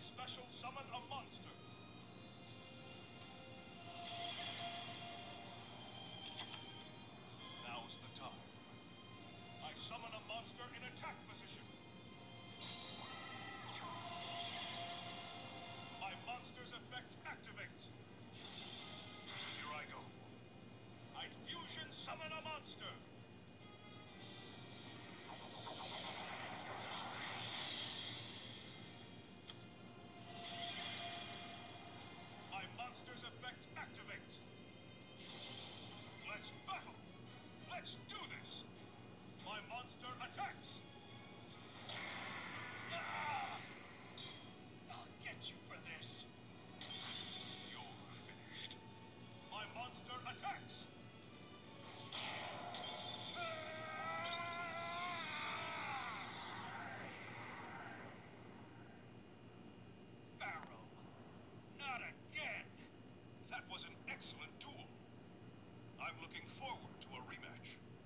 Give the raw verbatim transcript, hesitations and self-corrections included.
special summon a monster. Now's the time. I summon a monster in attack position. My monster's effect activates. Here I go. I fusion summon a monster. My monster's effect activates. Let's battle. Let's do this. My monster attacks. Ah! I'll get you for this. You're finished. My monster attacks. Barrow. Not again. That was an excellent duel. I'm looking forward to a rematch.